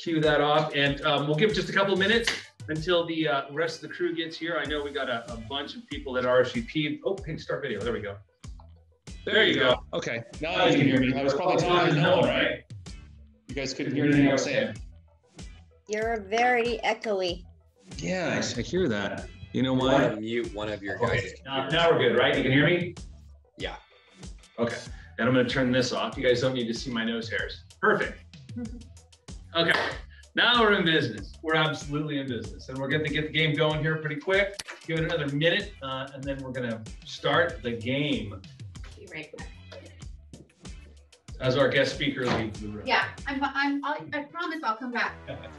cue that off, and we'll give just a couple minutes until the rest of the crew gets here. I know we got a bunch of people that RSVP'd. Oh, hey, start video. There we go. There you go. Okay, now you can hear me. I was probably talking to no one, right? You guys couldn't hear anything I was saying. You're very echoey. Yeah, I hear that. You know Want what? to mute one of your guys. Now we're good, right? You can hear me? Yeah. Okay, and I'm gonna turn this off. You guys don't need to see my nose hairs. Perfect. Okay, now we're in business. We're absolutely in business. And we're gonna get the game going here pretty quick. Give it another minute, and then we're gonna start the game. Be right back. As our guest speaker leaves the room. Yeah, I promise I'll come back.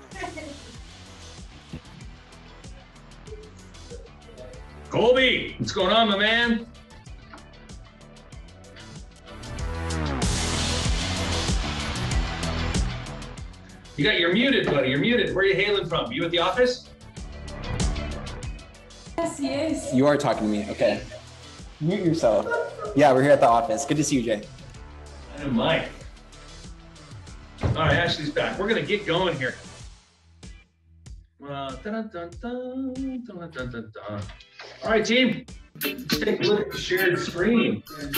Colby, what's going on, my man? You're muted, buddy. You're muted. Where are you hailing from? You at the office? Yes, he is. You are talking to me. Okay. Mute yourself. Yeah, we're here at the office. Good to see you, Jay. And Mike. All right, Ashley's back. We're gonna get going here. Dun, dun, dun, dun, dun, dun, dun, dun. All right, team. Let's take a look at the shared screen.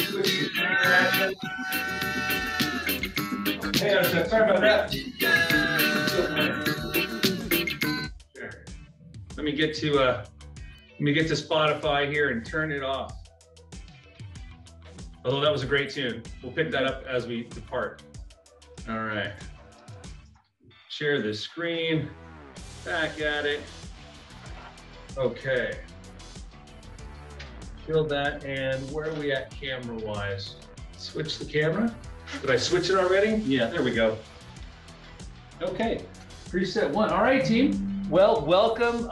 Hey, sorry about that. Let me get to Spotify here and turn it off. Although that was a great tune. We'll pick that up as we depart. All right. Share the screen. Back at it. Okay. Kill that. And where are we at camera-wise? Switch the camera. Did I switch it already? Yeah, there we go. Okay. Preset 1. All right, team. Well, welcome.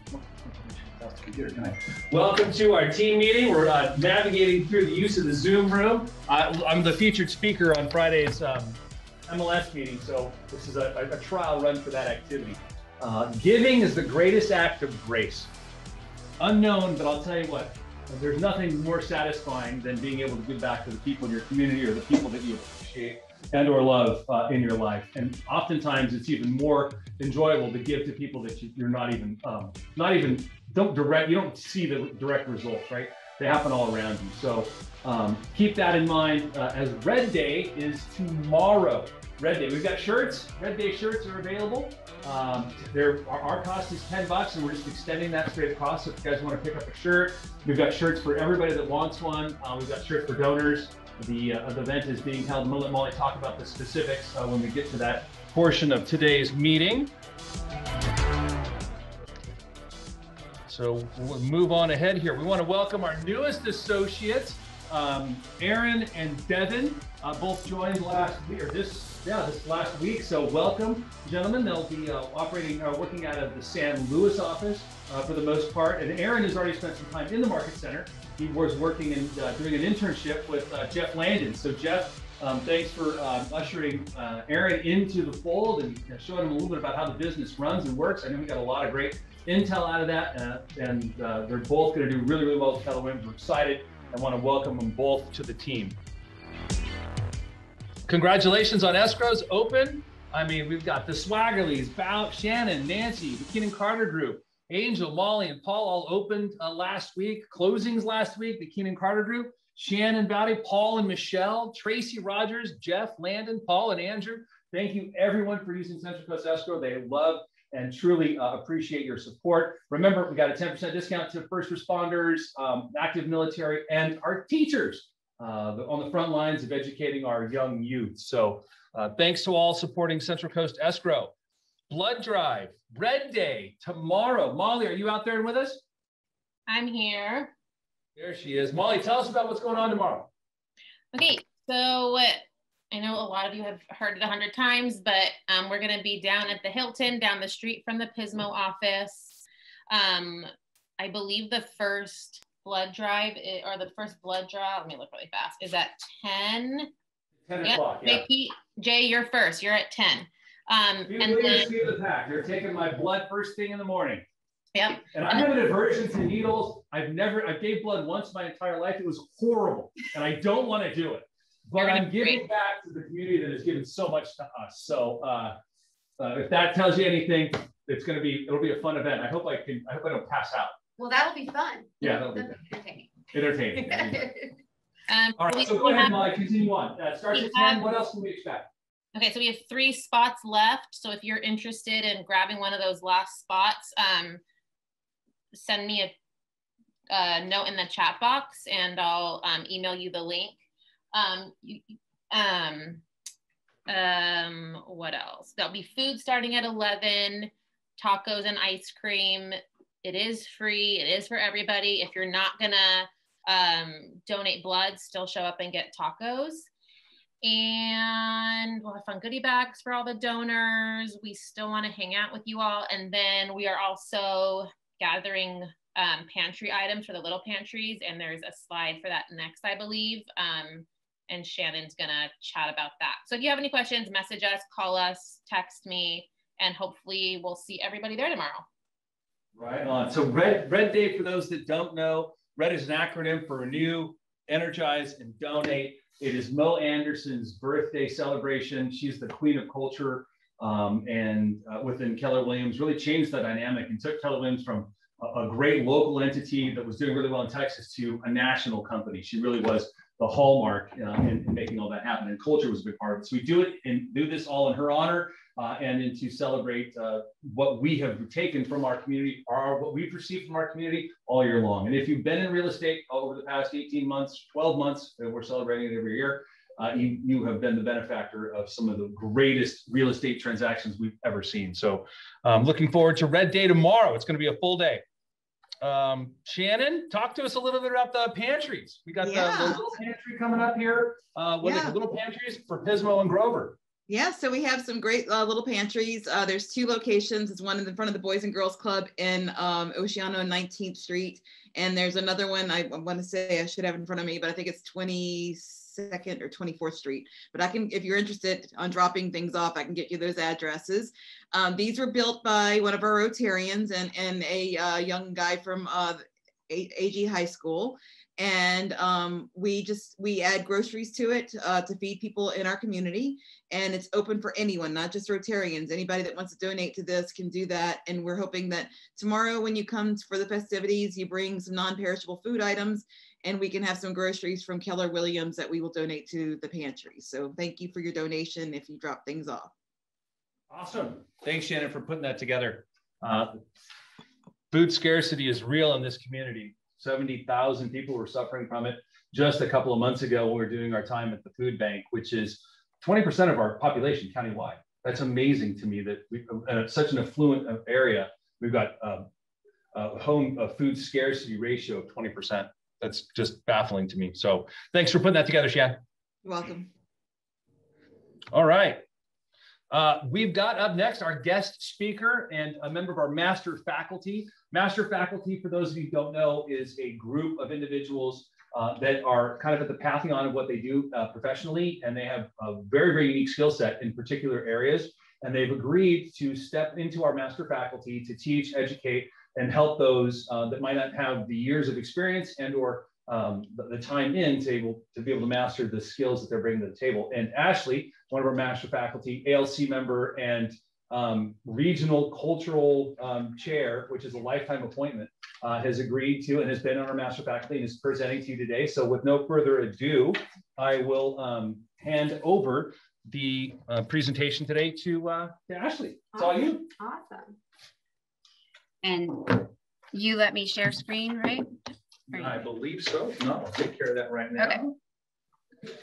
Welcome to our team meeting. We're navigating through the use of the Zoom room. I'm the featured speaker on Friday's MLS meeting, so this is a trial run for that activity. Giving is the greatest act of grace. Unknown, but I'll tell you what, there's nothing more satisfying than being able to give back to the people in your community or the people that you appreciate and or love in your life. And oftentimes it's even more enjoyable to give to people that you're you don't see the direct results, right? They happen all around you. So keep that in mind as Red Day is tomorrow. Red Day, we've got shirts. Red Day shirts are available. Our cost is $10 and we're just extending that straight across. So if you guys want to pick up a shirt, we've got shirts for everybody that wants one. We've got shirts for donors. The event is being held. We'll let Molly talk about the specifics when we get to that portion of today's meeting. So we'll move on ahead here. We want to welcome our newest associates, Aaron and Devin, both joined last week, or this last week. So welcome, gentlemen. They'll be working out of the San Luis office for the most part. And Aaron has already spent some time in the Market Center. He was working and doing an internship with Jeff Landon. So Jeff, thanks for ushering Aaron into the fold and showing him a little bit about how the business runs and works. I know we got a lot of great intel out of that, and they're both going to do really, really well with Keller Williams. We're excited and want to welcome them both to the team. Congratulations on Escrow's open. I mean, we've got the Swaggerleys, Bout, Shannon, Nancy, the Keenan Carter Group, Angel, Molly, and Paul all opened last week. Closings last week, the Keenan Carter Group, Shannon, Bowdy, Paul and Michelle, Tracy Rogers, Jeff, Landon, Paul, and Andrew. Thank you everyone for using Central Coast Escrow. They love and truly appreciate your support. Remember, we got a 10% discount to first responders, active military, and our teachers on the front lines of educating our young youth. So thanks to all supporting Central Coast Escrow. Blood Drive, Red Day, tomorrow. Molly, are you out there with us? I'm here. There she is. Molly, tell us about what's going on tomorrow. Okay, so I know a lot of you have heard it 100 times, but we're going to be down at the Hilton, down the street from the Pismo office. I believe the first blood drive, or the first blood draw, let me look really fast, is at 10. 10 o'clock, yeah. Jay, you're first. You're at 10. And then the pack. They're taking my blood first thing in the morning. Yep. And I have an aversion to needles. I gave blood once my entire life. It was horrible, and I don't want to do it. But I'm giving back to the community that has given so much to us. So if that tells you anything, it'll be a fun event. I hope I don't pass out. Well, that'll be fun. Yeah, that'll be entertaining. Entertaining. All right, we so go ahead, have- Molly, continue on. Starts at 10. What else can we expect? Okay, so we have 3 spots left. So if you're interested in grabbing one of those last spots, send me a note in the chat box and I'll email you the link. What else? There'll be food starting at 11, tacos and ice cream. It is free. It is for everybody. If you're not gonna donate blood, still show up and get tacos. And we'll have fun goodie bags for all the donors. We still want to hang out with you all. And then we are also gathering pantry items for the little pantries. And there's a slide for that next, I believe. And Shannon's gonna chat about that. So if you have any questions, message us, call us, text me, and hopefully we'll see everybody there tomorrow. Right on. So Red Day, for those that don't know, RED is an acronym for Renew, Energize, and Donate. It is Mo Anderson's birthday celebration. She's the queen of culture, and within Keller Williams, really changed the dynamic and took Keller Williams from a great local entity that was doing really well in Texas to a national company. She really was the hallmark in making all that happen, and culture was a big part of it. So we do it and do this all in her honor, and to celebrate what we have taken from our community, or what we've received from our community all year long. And if you've been in real estate over the past 18 months, 12 months, and we're celebrating it every year, you have been the benefactor of some of the greatest real estate transactions we've ever seen. So looking forward to Red Day tomorrow. It's going to be a full day. Shannon, talk to us a little bit about the pantries. We got the little pantry coming up here. What is the little pantries for Pismo and Grover? Yeah, so we have some great little pantries. There's 2 locations. There's one in front of the Boys and Girls Club in Oceano and 19th Street. And there's another one I want to say I should have in front of me, but I think it's 22nd or 24th Street. But I can, if you're interested on dropping things off, I can get you those addresses. These were built by one of our Rotarians and a young guy from AG High School. And we add groceries to it to feed people in our community. And it's open for anyone, not just Rotarians. Anybody that wants to donate to this can do that. And we're hoping that tomorrow when you come for the festivities, you bring some non-perishable food items and we can have some groceries from Keller Williams that we will donate to the pantry. So thank you for your donation if you drop things off. Awesome. Thanks, Shannon, for putting that together. Food scarcity is real in this community. 70,000 people were suffering from it just a couple of months ago when we were doing our time at the food bank, which is 20% of our population countywide. That's amazing to me that we, such an affluent area, we've got a food scarcity ratio of 20%. That's just baffling to me. So thanks for putting that together, Shan. You're welcome. All right. We've got up next our guest speaker and a member of our master faculty. Master faculty, for those of you who don't know, is a group of individuals that are kind of at the pantheon of what they do professionally, and they have a very, very unique skill set in particular areas. And they've agreed to step into our master faculty to teach, educate, and help those that might not have the years of experience and or the time in to be able to master the skills that they're bringing to the table. And Ashley, one of our master faculty, ALC member and regional cultural chair, which is a lifetime appointment, has agreed to and has been on our master faculty and is presenting to you today. So with no further ado, I will hand over the presentation today to Ashley. It's all you. Awesome. And you let me share screen, right? I believe so. No, I'll take care of that right now. Okay.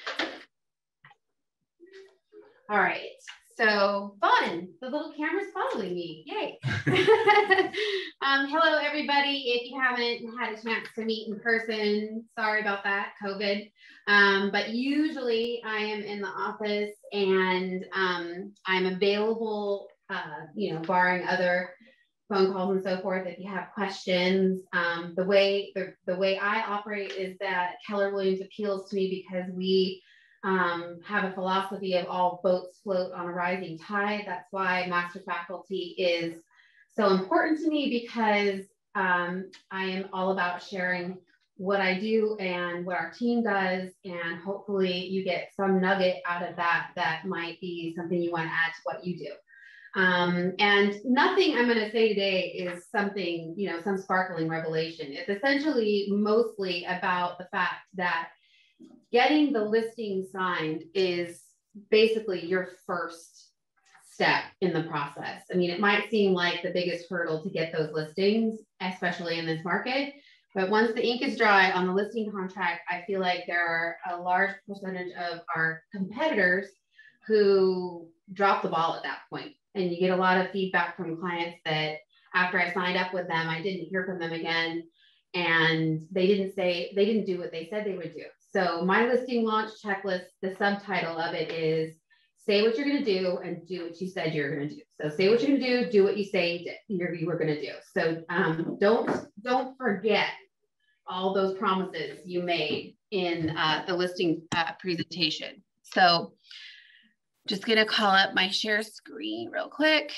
All right. So fun. The little camera's following me. Yay. Hello, everybody. If you haven't had a chance to meet in person, sorry about that, COVID. But usually I am in the office and I'm available, barring other phone calls and so forth. If you have questions, the way I operate is that Keller Williams appeals to me because we have a philosophy of all boats float on a rising tide. That's why master faculty is so important to me, because I am all about sharing what I do and what our team does, and hopefully you get some nugget out of that that might be something you want to add to what you do. And nothing I'm going to say today is something, you know, some sparkling revelation. It's essentially mostly about the fact that getting the listing signed is basically your first step in the process. I mean, it might seem like the biggest hurdle to get those listings, especially in this market, but once the ink is dry on the listing contract, I feel like there are a large percentage of our competitors who drop the ball at that point. And you get a lot of feedback from clients that after I signed up with them, I didn't hear from them again. And they didn't do what they said they would do. So my listing launch checklist, the subtitle of it is say what you're going to do and do what you said you're going to do. So say what you're going to do what you say you were going to do. So don't forget all those promises you made in the listing presentation. So just going to call up my share screen real quick.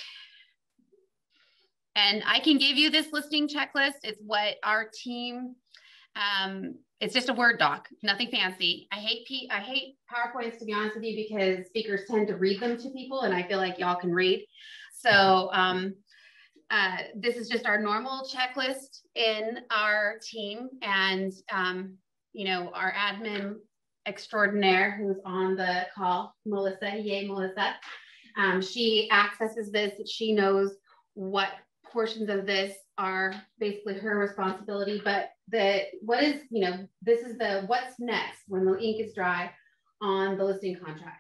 And I can give you this listing checklist. It's what our team, it's just a Word doc, nothing fancy. I hate PowerPoints, to be honest with you, because speakers tend to read them to people and I feel like y'all can read. So this is just our normal checklist in our team. And, you know, our admin extraordinaire who's on the call, Melissa, yay, Melissa. She accesses this, she knows what portions of this are basically her responsibility, but this is the what's next when the ink is dry on the listing contract.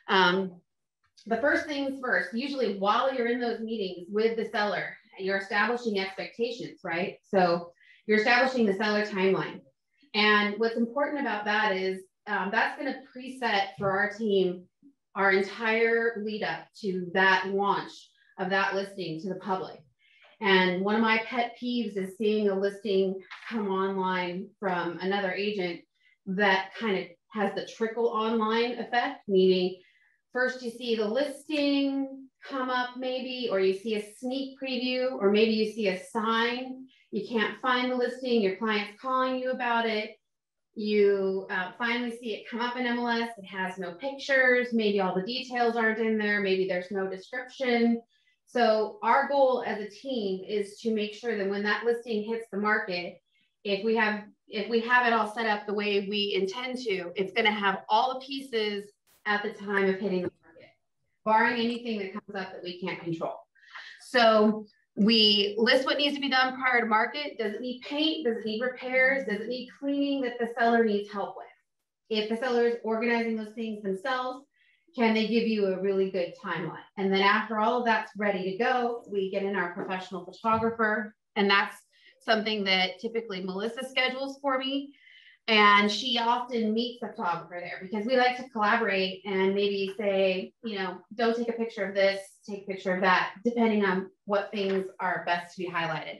The first things first, usually while you're in those meetings with the seller, you're establishing expectations, right? So you're establishing the seller timeline. And what's important about that is that's going to preset for our team our entire lead up to that launch of that listing to the public. And one of my pet peeves is seeing a listing come online from another agent that kind of has the trickle online effect, meaning first you see the listing come up maybe, or you see a sneak preview, or maybe you see a sign, you can't find the listing, your client's calling you about it, you finally see it come up in MLS, it has no pictures, maybe all the details aren't in there, maybe there's no description. So our goal as a team is to make sure that when that listing hits the market, if we have it all set up the way we intend to, it's going to have all the pieces at the time of hitting the market, barring anything that comes up that we can't control. So we list what needs to be done prior to market. Does it need paint? Does it need repairs? Does it need cleaning that the seller needs help with? If the seller is organizing those things themselves, can they give you a really good timeline? And then after all of that's ready to go, we get in our professional photographer, and that's something that typically Melissa schedules for me. And she often meets the photographer there because we like to collaborate and maybe say, you know, don't take a picture of this, take a picture of that, depending on what things are best to be highlighted.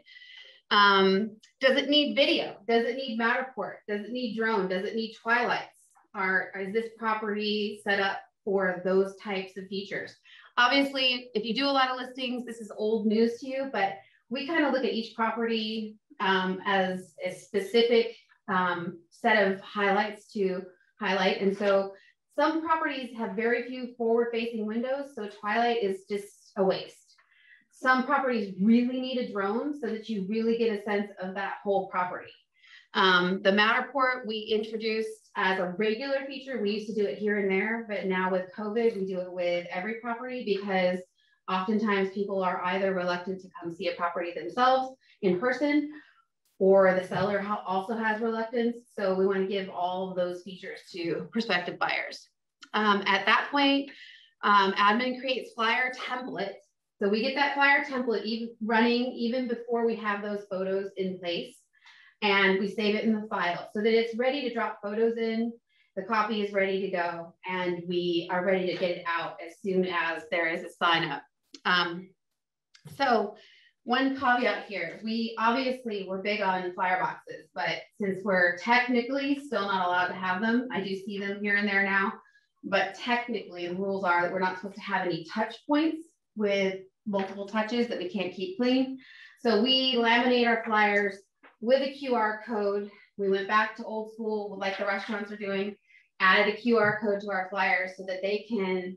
Does it need video? Does it need Matterport? Does it need drone? Does it need twilights? Is this property set up for those types of features? Obviously, if you do a lot of listings, this is old news to you, but we kind of look at each property as a specific set of highlights to highlight. And so some properties have very few forward-facing windows, so twilight is just a waste. Some properties really need a drone so that you really get a sense of that whole property. The Matterport we introduced as a regular feature. We used to do it here and there, but now with COVID, we do it with every property because oftentimes people are either reluctant to come see a property themselves in person, or the seller also has reluctance. So we want to give all of those features to prospective buyers. At that point, admin creates flyer templates. So we get that flyer template running even before we have those photos in place. And we save it in the file so that it's ready to drop photos in. The copy is ready to go, and we are ready to get it out as soon as there is a sign up. So one caveat here, we're big on flyer boxes, but since we're technically still not allowed to have them, I do see them here and there now, but technically the rules are that we're not supposed to have any touch points with multiple touches that we can't keep clean. So we laminate our flyers with a QR code. We went back to old school, like the restaurants are doing, added a QR code to our flyers so that they can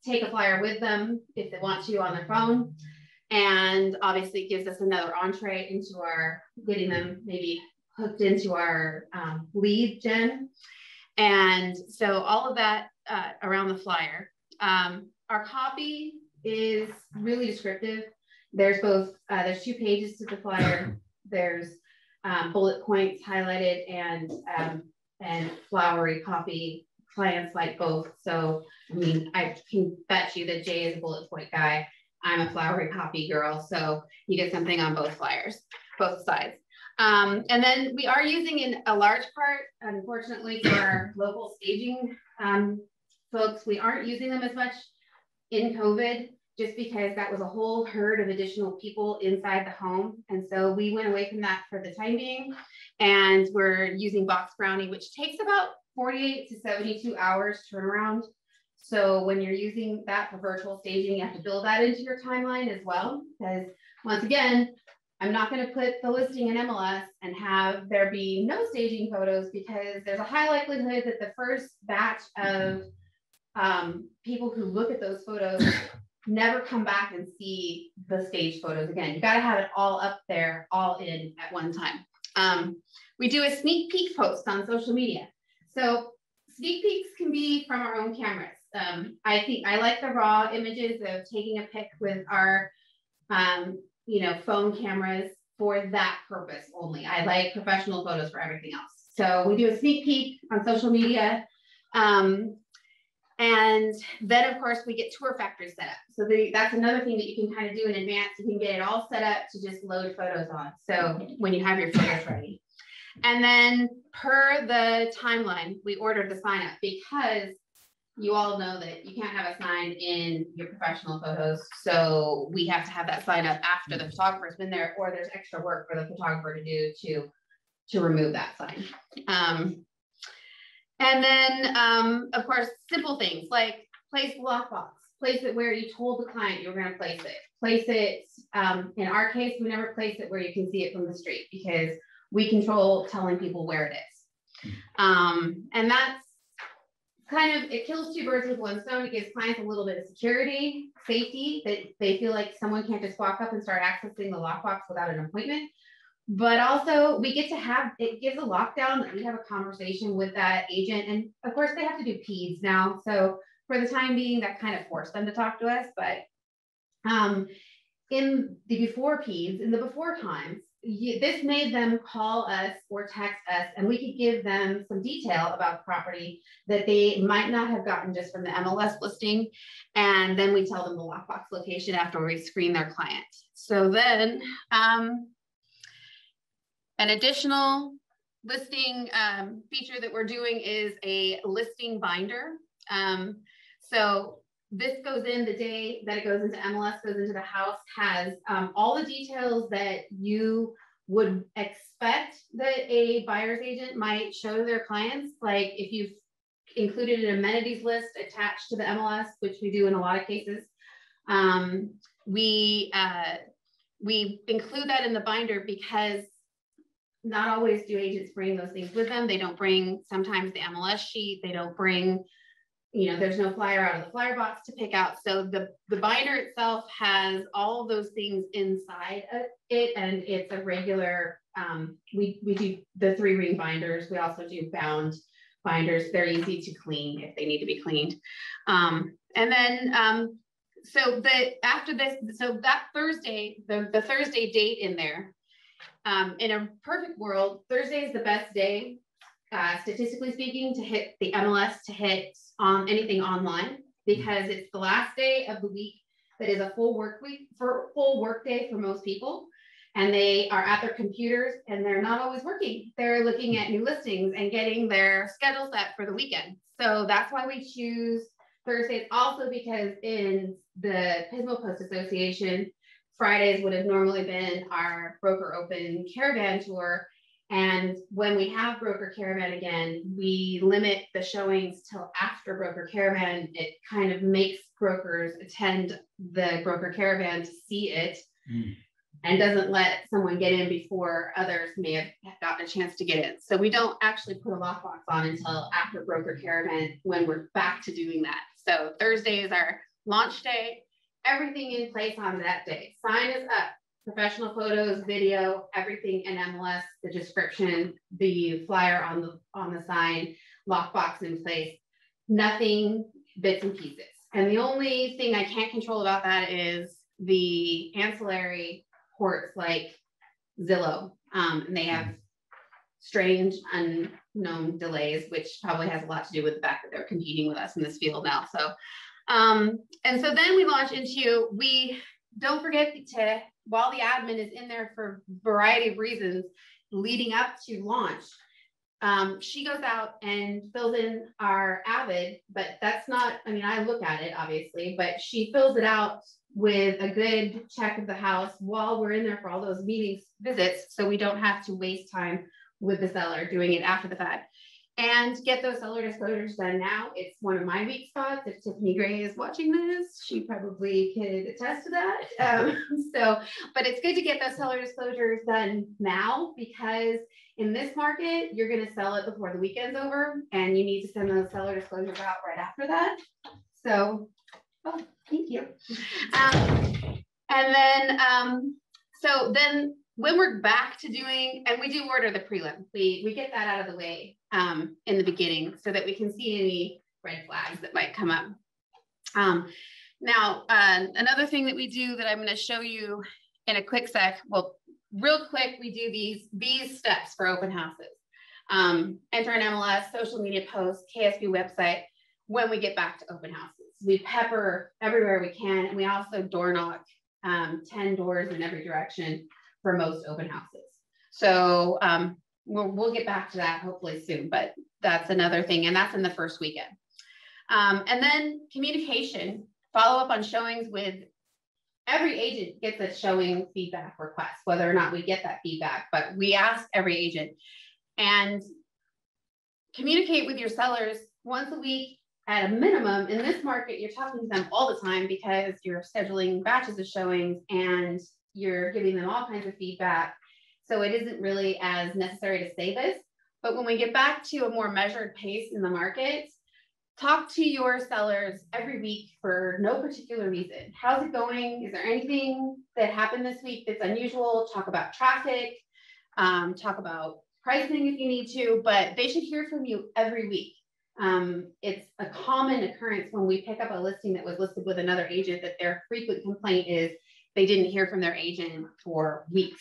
take a flyer with them if they want to on their phone. And obviously it gives us another entree into our, getting them maybe hooked into our lead gen. And so all of that around the flyer. Our copy is really descriptive. There's both, there's 2 pages to the flyer. There's bullet points highlighted and flowery copy. Clients like both. So, I mean, I can bet you that Jay is a bullet point guy. I'm a flowery copy girl. So you get something on both flyers, both sides. And then we are using in a large part, unfortunately, for our local staging folks, we aren't using them as much in COVID, just because that was a whole herd of additional people inside the home. And so we went away from that for the time being. And we're using Box Brownie, which takes about 48 to 72 hours turnaround. So when you're using that for virtual staging, you have to build that into your timeline as well. Because once again, I'm not going to put the listing in MLS and have there be no staging photos, because there's a high likelihood that the first batch of people who look at those photos never come back and see the stage photos again. You got to have it all up there, all in at one time. We do a sneak peek post on social media. So sneak peeks can be from our own cameras. I think I like the raw images of taking a pic with our, you know, phone cameras for that purpose only. I like professional photos for everything else. So we do a sneak peek on social media. And then of course we get tour factory set up. So that's another thing that you can kind of do in advance. You can get it all set up to just load photos on. So when you have your photos ready. And then per the timeline, we ordered the sign up, because you all know that you can't have a sign in your professional photos. So we have to have that sign up after the photographer's been there, or there's extra work for the photographer to do to remove that sign. And then, of course, simple things like place the lockbox, place it where you told the client you were going to place it. Place it, in our case, we never place it where you can see it from the street, because we control telling people where it is. And that's kind of, it kills 2 birds with 1 stone. It gives clients a little bit of security, safety, that they feel like someone can't just walk up and start accessing the lockbox without an appointment. But also we get to have, it gives a lockdown that we have a conversation with that agent. And of course they have to do peds now. So for the time being, that kind of forced them to talk to us. But in the before peds, in the before times, this made them call us or text us, and we could give them some detail about the property that they might not have gotten just from the MLS listing. And then we tell them the lockbox location after we screen their client. So then, an additional listing feature that we're doing is a listing binder. So this goes in the day that it goes into MLS, goes into the house, has all the details that you would expect that a buyer's agent might show their clients. Like if you've included an amenities list attached to the MLS, which we do in a lot of cases, we include that in the binder, because not always do agents bring those things with them. They don't bring sometimes the MLS sheet. They don't bring, you know, there's no flyer out of the flyer box to pick out. So the binder itself has all of those things inside of it, and it's a regular, we do the 3-ring binders. We also do bound binders. They're easy to clean if they need to be cleaned. And then, so after this, so that Thursday, the Thursday date in there, in a perfect world, Thursday is the best day, statistically speaking, to hit the MLS, to hit on anything online, because it's the last day of the week that is a full work week, for full work day for most people. And they are at their computers and they're not always working. They're looking at new listings and getting their schedule set for the weekend. So that's why we choose Thursdays. Also because in the Pismo Post Association, Fridays would have normally been our broker open caravan tour. And when we have broker caravan again, we limit the showings till after broker caravan. It kind of makes brokers attend the broker caravan to see it, and doesn't let someone get in before others may have gotten a chance to get in. So we don't actually put a lockbox on until after broker caravan, when we're back to doing that. So Thursday is our launch day, everything in place on that day. Sign is up, professional photos, video, everything in MLS, the description, the flyer on the sign, lockbox in place, nothing bits and pieces. And the only thing I can't control about that is the ancillary ports like Zillow. And they have strange, unknown delays, which probably has a lot to do with the fact that they're competing with us in this field now. So, and so then we launch into, we don't forget to, while the admin is in there for a variety of reasons leading up to launch, she goes out and fills in our Avid, but that's not, I mean, I look at it obviously, but she fills it out with a good check of the house while we're in there for all those meetings, visits, so we don't have to waste time with the seller doing it after the fact. And get those seller disclosures done now. It's one of my weak spots. If Tiffany Gray is watching this, she probably could attest to that. But it's good to get those seller disclosures done now, because in this market, you're going to sell it before the weekend's over, and you need to send those seller disclosures out right after that. So, oh, thank you. And then, so then when we're back to doing, and we do order the prelim, we get that out of the way in the beginning so that we can see any red flags that might come up. Now, another thing that we do that I'm going to show you in a quick sec, well, real quick, we do these steps for open houses. Enter an MLS, social media post, KSB website when we get back to open houses. We pepper everywhere we can, and we also door knock 10 doors in every direction for most open houses. So we'll get back to that hopefully soon, but that's another thing, and that's in the first weekend. And then communication, follow up on showings with every agent gets a showing feedback request, whether or not we get that feedback, but we ask every agent. And communicate with your sellers once a week at a minimum. In this market, you're talking to them all the time because you're scheduling batches of showings and you're giving them all kinds of feedback. So it isn't really as necessary to say this, but when we get back to a more measured pace in the market, talk to your sellers every week for no particular reason. How's it going? Is there anything that happened this week that's unusual? Talk about traffic, talk about pricing if you need to, but they should hear from you every week. It's a common occurrence when we pick up a listing that was listed with another agent that their frequent complaint is they didn't hear from their agent for weeks.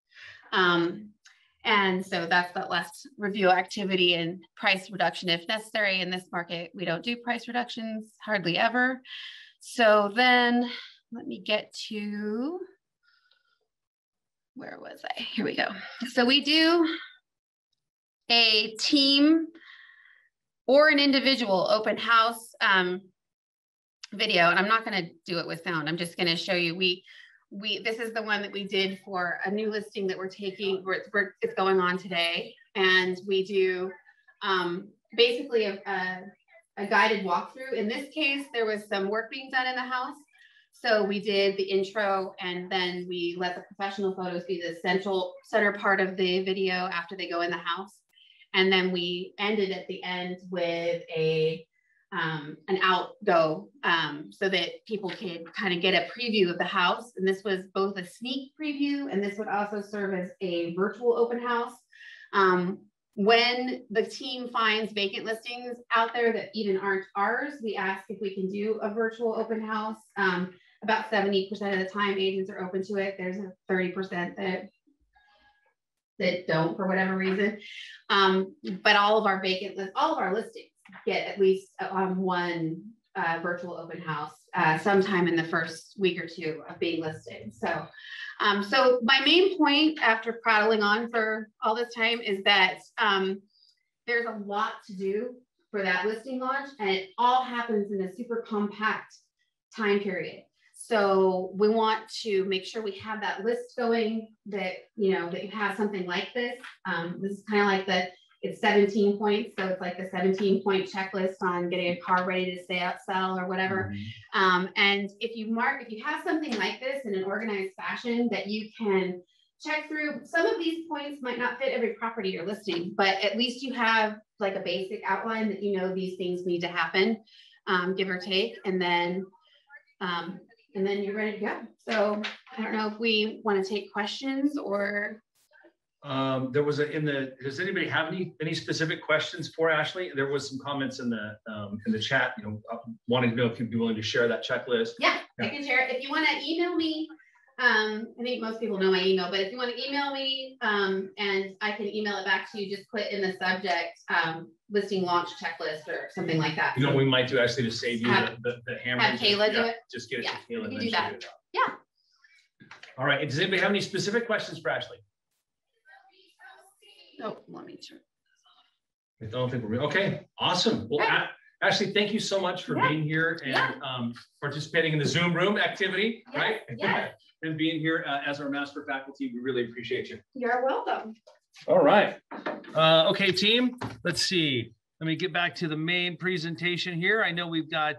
And so that's that last review activity and price reduction if necessary. In this market, we don't do price reductions hardly ever. So then let me get to, where was I? Here we go. So we do a team or an individual open house video, and I'm not going to do it with sound. I'm just going to show you. This is the one that we did for a new listing that we're taking, it's going on today. And we do basically a guided walkthrough. In this case, there was some work being done in the house. So we did the intro, and then we let the professional photos be the center part of the video after they go in the house. And then we ended at the end with an outgo so that people can kind of get a preview of the house. And this was both a sneak preview, and this would also serve as a virtual open house. When the team finds vacant listings out there that even aren't ours, we ask if we can do a virtual open house. About 70% of the time agents are open to it. There's a 30% that don't for whatever reason. But all of our listings get at least one virtual open house sometime in the first week or two of being listed. So, so my main point after prattling on for all this time is that there's a lot to do for that listing launch, and it all happens in a super compact time period. So we want to make sure we have that list going, that you have something like this. This is kind of like it's 17 points. So it's like the 17-point checklist on getting a car ready to sell or whatever. And if you have something like this in an organized fashion that you can check through, some of these points might not fit every property you're listing, but at least you have like a basic outline that these things need to happen, give or take. And then And then you're ready to go. So I don't know if we want to take questions or. There was does anybody have any specific questions for Ashley? There was some comments in the chat, wanting to know if you'd be willing to share that checklist. Yeah, I can share it. If you want to email me, I think most people know my email, but if you want to email me, and I can email it back to you, just put in the subject, listing launch checklist or something like that. We might do actually to save you the hammer. Have Kayla do it? Just get it to Kayla. We can do that. Yeah. All right. Does anybody have any specific questions for Ashley? Oh, let me check. I don't think we're okay. Awesome. Well, Ashley, thank you so much for being here and participating in the Zoom room activity, right? Yeah. And being here as our master faculty. We really appreciate you. You're welcome. All right. Okay, team. Let's see. Let me get back to the main presentation here. I know we've got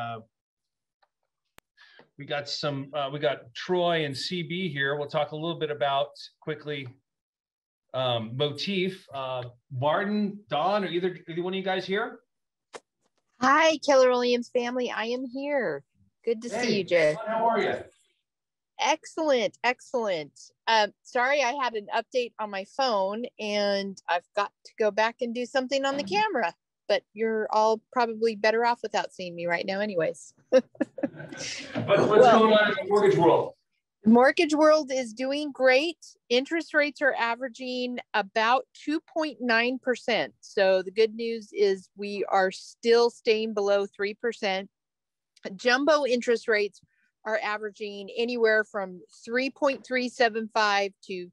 we got Troy and CB here. We'll talk a little bit about quickly motif. Martin, Dawn, are either one of you guys here? Hi, Keller Williams family. I am here. Good to see you, Jay. How are you? Excellent, excellent. Sorry, I had an update on my phone and I've got to go back and do something on the camera, but you're all probably better off without seeing me right now anyways. What's going on in the mortgage world? Mortgage world is doing great. Interest rates are averaging about 2.9%. So the good news is we are still staying below 3%. Jumbo interest rates are averaging anywhere from 3.375 to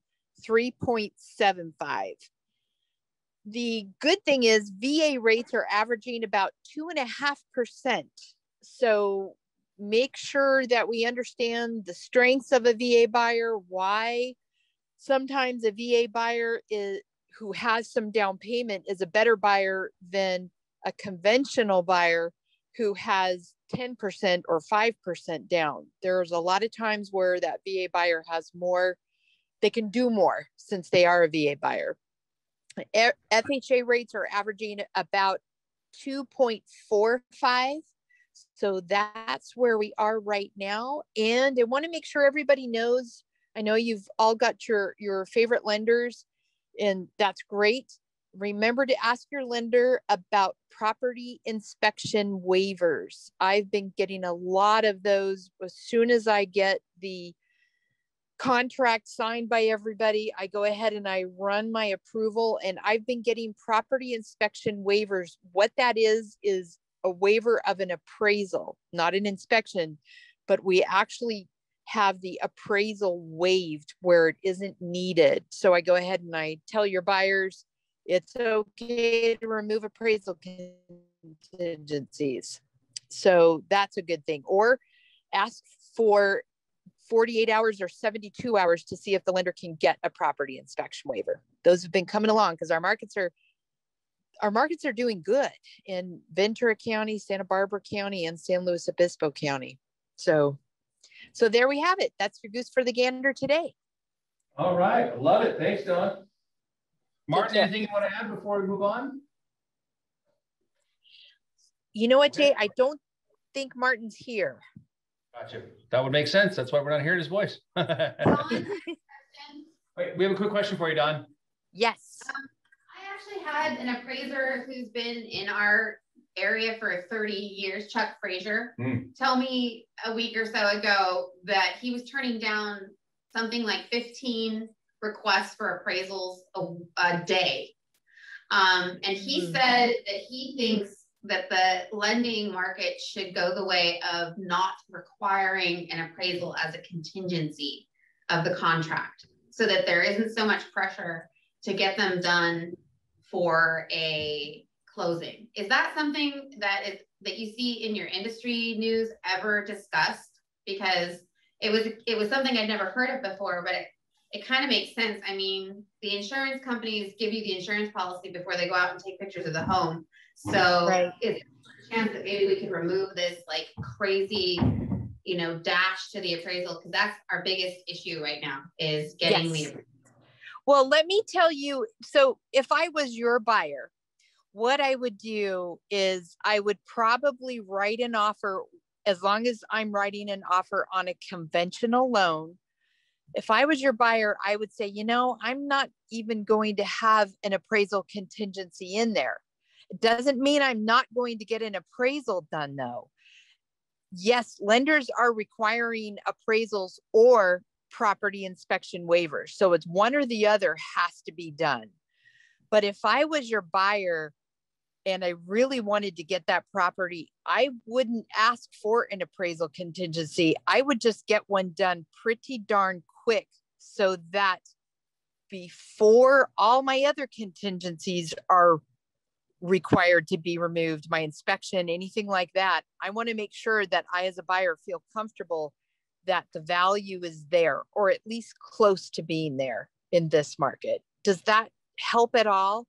3.75. The good thing is VA rates are averaging about 2.5%. So make sure that we understand the strengths of a VA buyer, why sometimes a VA buyer who has some down payment is a better buyer than a conventional buyer who has 10% or 5% down. There's a lot of times where that VA buyer has more, they can do more since they are a VA buyer. FHA rates are averaging about 2.45. So that's where we are right now. And I want to make sure everybody knows, I know you've all got your favorite lenders and that's great. Remember to ask your lender about property inspection waivers. I've been getting a lot of those. As soon as I get the contract signed by everybody, I go ahead and I run my approval, and I've been getting property inspection waivers. What that is a waiver of an appraisal, not an inspection, but we actually have the appraisal waived where it isn't needed. So I go ahead and I tell your buyers, it's okay to remove appraisal contingencies. So that's a good thing. Or ask for 48 hours or 72 hours to see if the lender can get a property inspection waiver. Those have been coming along because our markets are doing good in Ventura County, Santa Barbara County, and San Luis Obispo County. So there we have it. That's your goose for the gander today. All right. I love it. Thanks, Dawn. Martin, anything you want to add before we move on? You know what, Jay? I don't think Martin's here. Gotcha. That would make sense. That's why we're not hearing his voice. Wait, we have a quick question for you, Don. Yes. I actually had an appraiser who's been in our area for 30 years, Chuck Frazier, tell me a week or so ago that he was turning down something like 15 requests for appraisals a day. And he said that he thinks that the lending market should go the way of not requiring an appraisal as a contingency of the contract, so that there isn't so much pressure to get them done for a closing. Is that something that you see in your industry news ever discussed? Because it was something I'd never heard of before, but it kind of makes sense. I mean, the insurance companies give you the insurance policy before they go out and take pictures of the home. So it's a chance that maybe we could remove this like crazy, dash to the appraisal, because that's our biggest issue right now is getting the appraisal. Well, let me tell you, so if I was your buyer, what I would do is I would probably write an offer as long as I'm writing an offer on a conventional loan, if I was your buyer, I would say, you know, I'm not even going to have an appraisal contingency in there. It doesn't mean I'm not going to get an appraisal done though. Yes, lenders are requiring appraisals or property inspection waivers. So it's one or the other has to be done. But if I was your buyer and I really wanted to get that property, I wouldn't ask for an appraisal contingency. I would just get one done pretty darn quick so that before all my other contingencies are required to be removed, my inspection, anything like that, I want to make sure that I, as a buyer, feel comfortable that the value is there, or at least close to being there in this market. Does that help at all?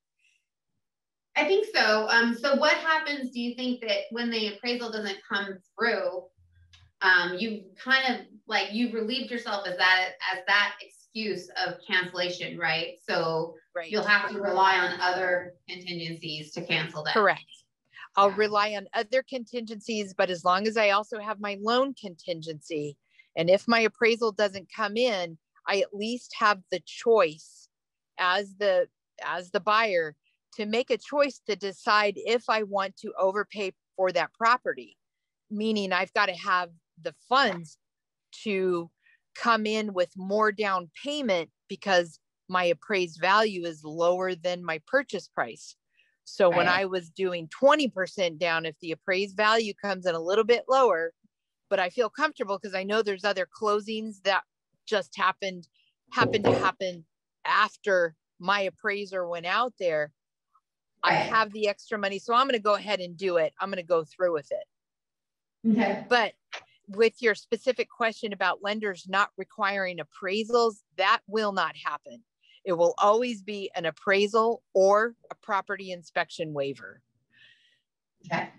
I think so. So what happens, do you think, that when the appraisal doesn't come through, you kind of like, you've relieved yourself as that excuse of cancellation, right? So you'll have to rely on other contingencies to cancel that. Correct. I'll rely on other contingencies, but as long as I also have my loan contingency, and if my appraisal doesn't come in, I at least have the choice as the buyer to make a choice to decide if I want to overpay for that property, meaning I've got to have the funds to come in with more down payment because my appraised value is lower than my purchase price. So when I was doing 20% down, if the appraised value comes in a little bit lower, but I feel comfortable because I know there's other closings that just happened to happen after my appraiser went out there, I have the extra money. So I'm going to go ahead and do it. I'm going to go through with it. Okay. But with your specific question about lenders not requiring appraisals, that will not happen. It will always be an appraisal or a property inspection waiver. Okay.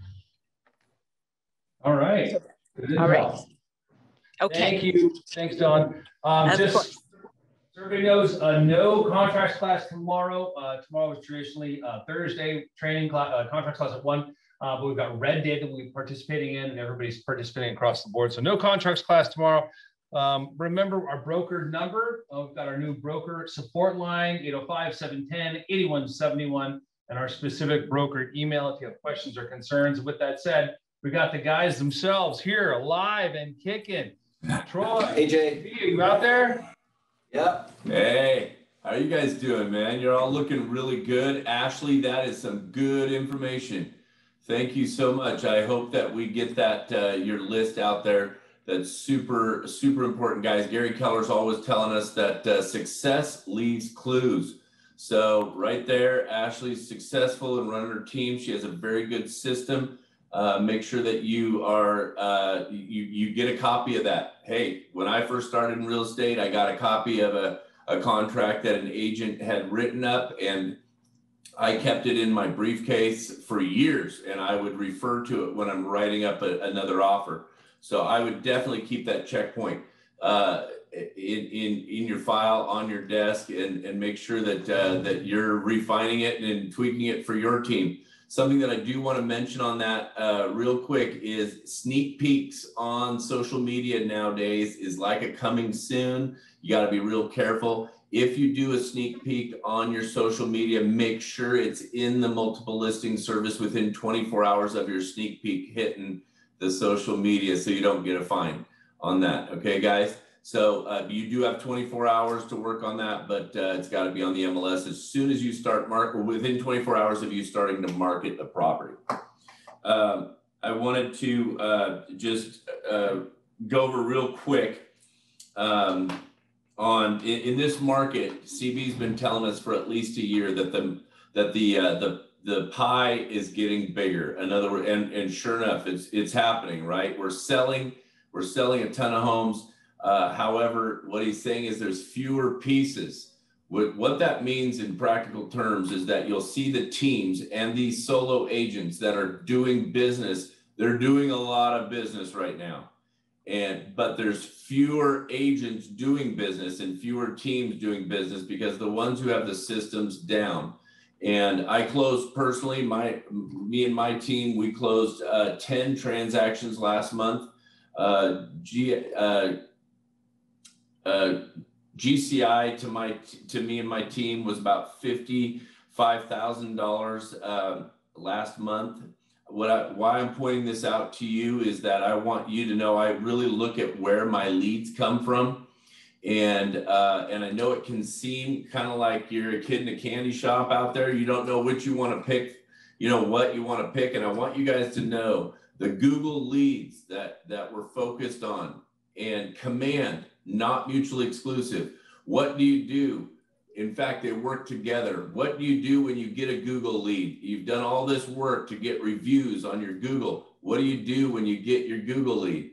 All right. Good All right. Okay. Thank you. Thanks, Dawn. Just so everybody knows, no contracts class tomorrow. Tomorrow is traditionally Thursday training class, contract class at 1. But we've got red day that we'll be participating in, and everybody's participating across the board. So no contracts class tomorrow. Remember our broker number. We've got our new broker support line, 805-710-8171, and our specific broker email if you have questions or concerns. With that said, we got the guys themselves here, alive and kicking. Troy, hey Jay, are you out there? Yep. Hey, how are you guys doing, man? You're all looking really good. Ashley, that is some good information. Thank you so much. I hope that we get that your list out there. That's super, super important, guys. Gary Keller's always telling us that success leaves clues. So right there, Ashley's successful in running her team. She has a very good system. Make sure that you are you get a copy of that. Hey, when I first started in real estate, I got a copy of a contract that an agent had written up, and I kept it in my briefcase for years, and I would refer to it when I'm writing up another offer. So I would definitely keep that checkpoint in your file on your desk, and make sure that that you're refining it and tweaking it for your team. Something that I do want to mention on that real quick is sneak peeks on social media nowadays is like a coming soon. You got to be real careful. If you do a sneak peek on your social media, make sure it's in the multiple listing service within 24 hours of your sneak peek hitting the social media, so you don't get a fine on that. Okay, guys? So you do have 24 hours to work on that, but it's got to be on the MLS as soon as you start or within 24 hours of you starting to market the property. I wanted to just go over real quick in this market. CB's been telling us for at least a year that the pie is getting bigger. In other words, and sure enough, it's happening, right? We're selling a ton of homes. However, what he's saying is there's fewer pieces. What that means in practical terms is that you'll see the teams and these solo agents that are doing business. They're doing a lot of business right now. But there's fewer agents doing business and fewer teams doing business because the ones who have the systems down And I closed personally, me and my team, we closed 10 transactions last month. GCI to me and my team was about $55,000 last month. Why I'm pointing this out to you is that I want you to know I really look at where my leads come from. And I know it can seem kind of like you're a kid in a candy shop out there. You don't know which you want to pick, what you want to pick. And I want you guys to know the Google leads that we're focused on, and command, not mutually exclusive. What do you do? In fact, they work together. What do you do when you get a Google lead? You've done all this work to get reviews on your Google. What do you do when you get your Google lead?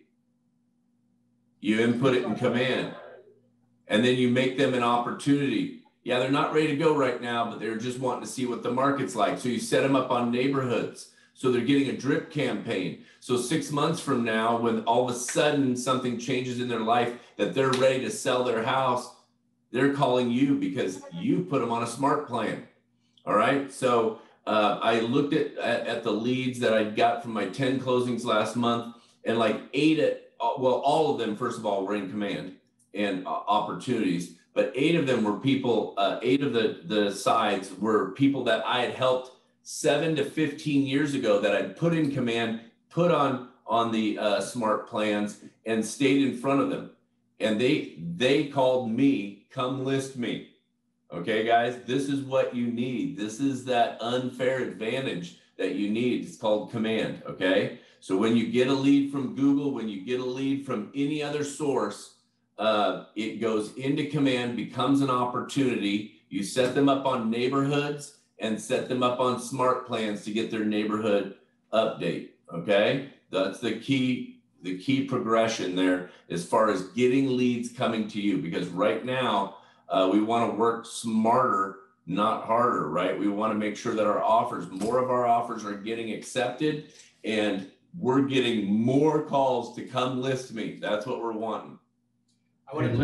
You input it in command. And then you make them an opportunity. Yeah, they're not ready to go right now, but they're just wanting to see what the market's like. So you set them up on neighborhoods. So they're getting a drip campaign. So 6 months from now, when all of a sudden something changes in their life that they're ready to sell their house, they're calling you because you put them on a smart plan. All right. So I looked at the leads that I got from my 10 closings last month, and like all of them, first of all, were in command and opportunities, but 8 of them were people, 8 of the sides were people that I had helped 7 to 15 years ago that I'd put in command, put on the smart plans, and stayed in front of them. And they called me, come list me. Okay, guys, this is what you need. This is that unfair advantage that you need. It's called command, okay? So when you get a lead from Google, when you get a lead from any other source, it goes into command, becomes an opportunity. You set them up on neighborhoods and set them up on smart plans to get their neighborhood update, okay? That's the key progression there as far as getting leads coming to you, because right now we want to work smarter, not harder, right? We want to make sure that more of our offers are getting accepted, and we're getting more calls to come list me. That's what we're wanting. I wanted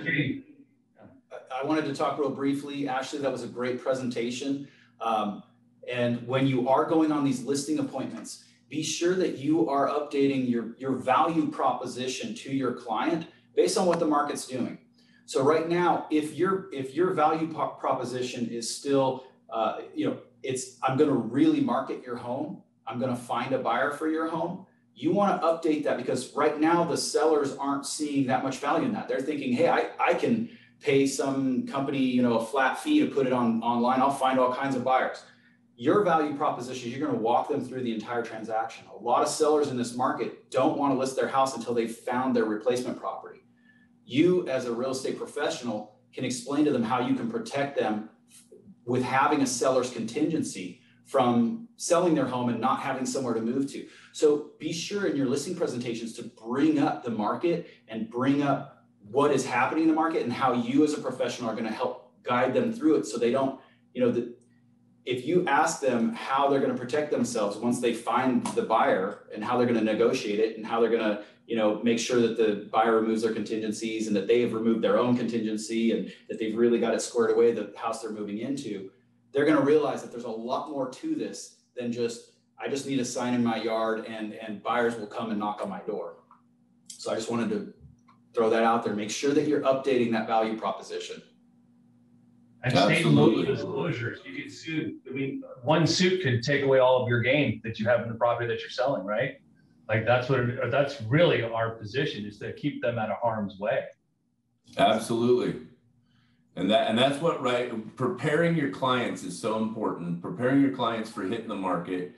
to talk real briefly. Ashley, that was a great presentation. And when you are going on these listing appointments, be sure that you are updating your value proposition to your client based on what the market's doing. So right now, if your value proposition is still, it's, I'm going to really market your home, I'm going to find a buyer for your home, you want to update that, because right now the sellers aren't seeing that much value in that. They're thinking, hey, I can pay some company, a flat fee to put it online. I'll find all kinds of buyers. Your value proposition, you're going to walk them through the entire transaction. A lot of sellers in this market don't want to list their house until they've found their replacement property. You, as a real estate professional, can explain to them how you can protect them with having a seller's contingency from selling their home and not having somewhere to move to. So be sure in your listing presentations to bring up the market and bring up what is happening in the market and how you as a professional are going to help guide them through it, so they don't, if you ask them how they're going to protect themselves once they find the buyer, and how they're going to negotiate it, and how they're going to, make sure that the buyer removes their contingencies and that they have removed their own contingency and that they've really got it squared away, the house they're moving into, they're going to realize that there's a lot more to this than just, I just need a sign in my yard and buyers will come and knock on my door. So I just wanted to throw that out there. Make sure that you're updating that value proposition. And state and local disclosures. You get sued. I mean, one suit could take away all of your gain that you have in the property that you're selling, right? Like that's really our position, is to keep them out of harm's way. Absolutely. And that's what, right? Preparing your clients is so important. Preparing your clients for hitting the market.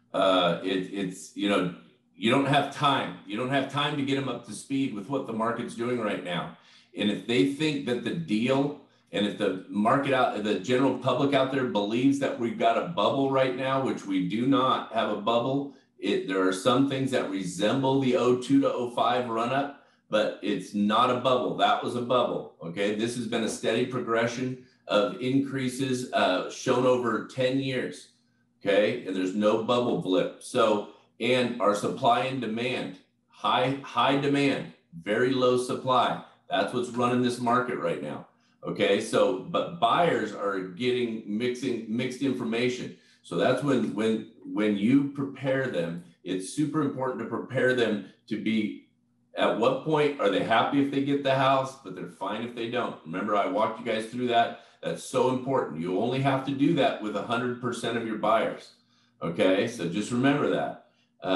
You don't have time. You don't have time to get them up to speed with what the market's doing right now. And if they think that the deal, and if the the general public out there believes that we've got a bubble right now, which we do not have a bubble, there are some things that resemble the 02 to 05 run up, but it's not a bubble. That was a bubble. Okay. This has been a steady progression of increases shown over 10 years. Okay. And there's no bubble blip. So, and our supply and demand, high demand, very low supply. That's what's running this market right now. Okay, so but buyers are getting mixed information. So that's when you prepare them, it's super important to prepare them to be, at what point are they happy if they get the house, but they're fine if they don't. Remember, I walked you guys through that. That's so important. You only have to do that with 100% of your buyers. Okay, so just remember that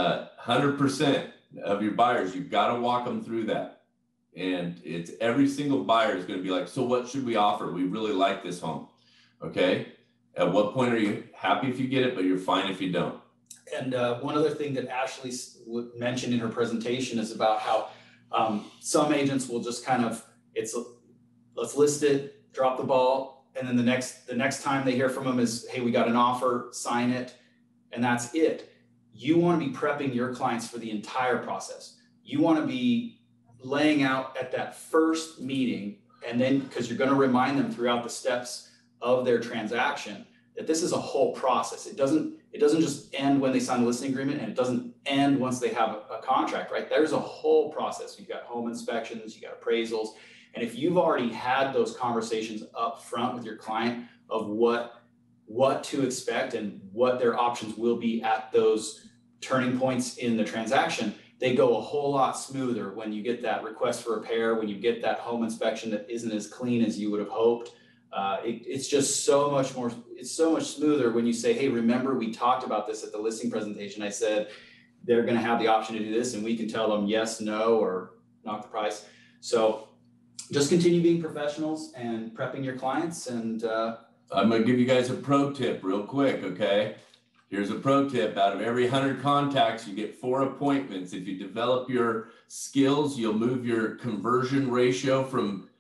100% of your buyers, you've got to walk them through that. And it's every single buyer is going to be like, so what should we offer? We really like this home. Okay. At what point are you happy if you get it, but you're fine if you don't? And one other thing that Ashley mentioned in her presentation is about how some agents will just kind of, let's list it, drop the ball. And then the next time they hear from them is, hey, we got an offer, sign it. And that's it. You want to be prepping your clients for the entire process. You want to be laying out at that first meeting, and then because you're going to remind them throughout the steps of their transaction that this is a whole process. It doesn't just end when they sign the listing agreement, and it doesn't end once they have a contract, right? There's a whole process. You've got home inspections, you got appraisals. And if you've already had those conversations up front with your client of what to expect and what their options will be at those turning points in the transaction, they go a whole lot smoother when you get that request for repair, when you get that home inspection that isn't as clean as you would have hoped. It's just so much more, it's so much smoother when you say, hey, remember we talked about this at the listing presentation. I said, they're going to have the option to do this, and we can tell them yes, no, or knock the price. So just continue being professionals and prepping your clients. And I'm going to give you guys a pro tip real quick. Okay. Here's a pro tip. Out of every 100 contacts, you get 4 appointments. If you develop your skills, you'll move your conversion ratio from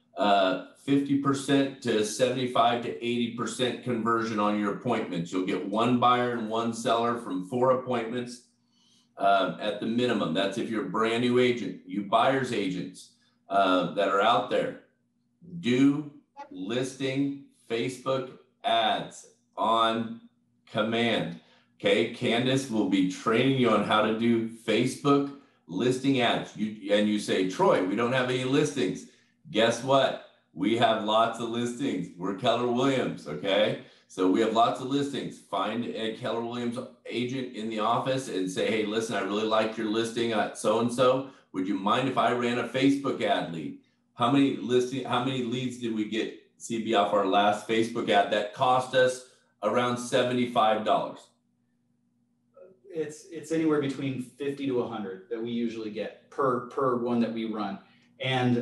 50% to 75 to 80% conversion on your appointments. You'll get 1 buyer and 1 seller from 4 appointments at the minimum. That's if you're a brand new agent. You buyers agents that are out there, do listing Facebook ads on command. Okay, Candace will be training you on how to do Facebook listing ads. You say, Troy, we don't have any listings. Guess what? We have lots of listings. We're Keller Williams, okay? So we have lots of listings. Find a Keller Williams agent in the office and say, hey, listen, I really like your listing at so-and-so. Would you mind if I ran a Facebook ad lead? How many leads did we get, CB, off our last Facebook ad that cost us around $75? It's anywhere between 50 to 100 that we usually get per one that we run. And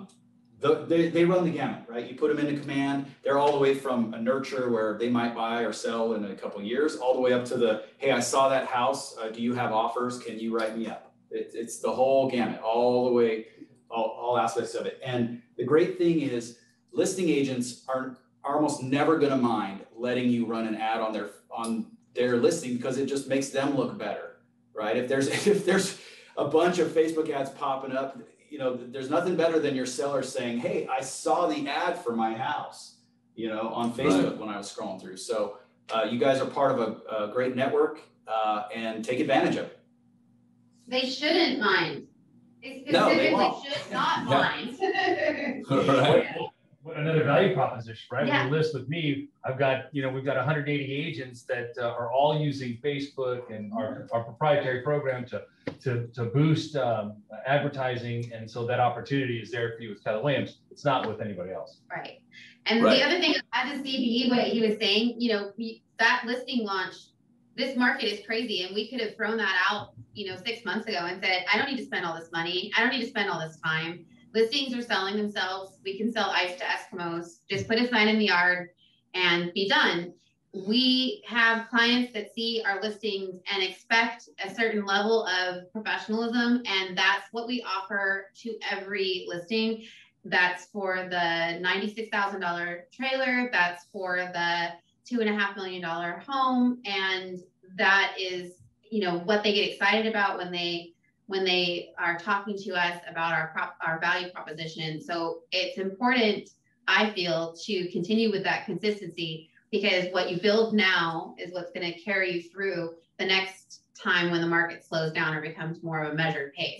they run the gamut, right? You put them into command. They're all the way from a nurture where they might buy or sell in a couple of years, all the way up to the, hey, I saw that house. Do you have offers? Can you write me up? It's the whole gamut, all the way, all aspects of it. And the great thing is listing agents are almost never going to mind letting you run an ad on their listing, because it just makes them look better, right? If there's a bunch of Facebook ads popping up, you know, there's nothing better than your seller saying, hey, I saw the ad for my house, you know, on Facebook when I was scrolling through. So you guys are part of a great network, and take advantage of it. They shouldn't mind. They No, they specifically won't. should not mind. Right. Another value proposition, right? Yeah. When you list with me, I've got, we've got 180 agents that are all using Facebook and our proprietary program to boost advertising. And so that opportunity is there for you with Keller Williams. It's not with anybody else. Right. And the other thing, as a CBE, what he was saying, that listing launch, this market is crazy. And we could have thrown that out, 6 months ago and said, I don't need to spend all this money. I don't need to spend all this time. Listings are selling themselves. We can sell ice to Eskimos. Just put a sign in the yard and be done. We have clients that see our listings and expect a certain level of professionalism, and that's what we offer to every listing. That's for the $96,000 trailer. That's for the $2.5 million home, and that is, what they get excited about when they are talking to us about our value proposition. So it's important, I feel, to continue with that consistency, because what you build now is what's going to carry you through the next time when the market slows down or becomes more of a measured pace.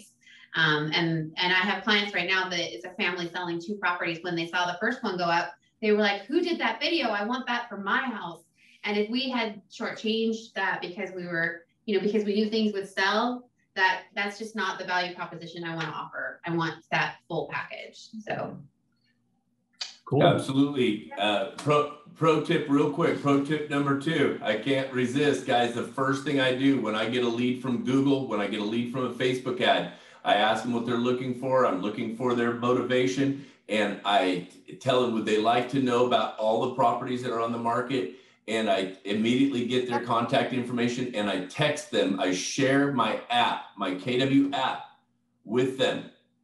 And I have clients right now that it's a family selling 2 properties. When they saw the first one go up, they were like, who did that video? I want that for my house. And if we had shortchanged that because we were, because we knew things would sell, that's just not the value proposition I want to offer. I want that full package. So. Cool. Absolutely. Pro tip real quick. Pro tip number 2. I can't resist, guys. The first thing I do when I get a lead from Google, when I get a lead from a Facebook ad, I ask them what they're looking for. I'm looking for their motivation. And I tell them, would they like to know about all the properties that are on the market? And I immediately get their contact information and I text them. I share my app, my KW app with them.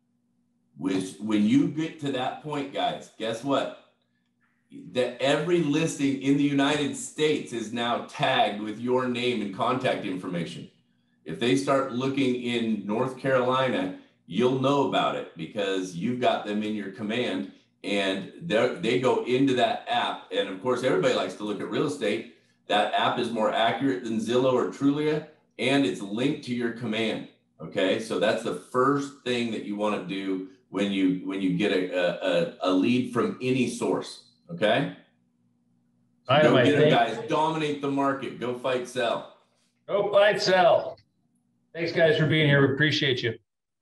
When you get to that point, guys, guess what? That every listing in the United States is now tagged with your name and contact information. If they start looking in North Carolina, you'll know about it because you've got them in your command and they go into that app. And of course, everybody likes to look at real estate. That app is more accurate than Zillow or Trulia, and it's linked to your command. Okay, so that's the first thing that you want to do when you get a lead from any source. Okay, so go get them, guys. Dominate the market. Go fight, sell. Go fight, sell. Thanks, guys, for being here. We appreciate you.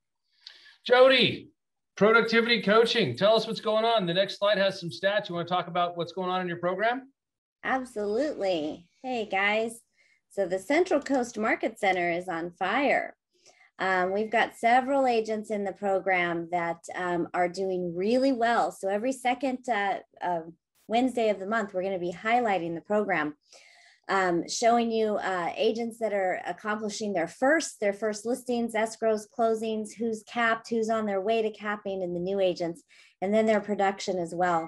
Jody, productivity coaching. Tell us what's going on. The next slide has some stats. You want to talk about what's going on in your program? Absolutely. Hey, guys. So the Central Coast Market Center is on fire. We've got several agents in the program that are doing really well. So every second Wednesday of the month, we're going to be highlighting the program, showing you agents that are accomplishing their first listings, escrows, closings, who's capped, who's on their way to capping, and the new agents, and then their production as well.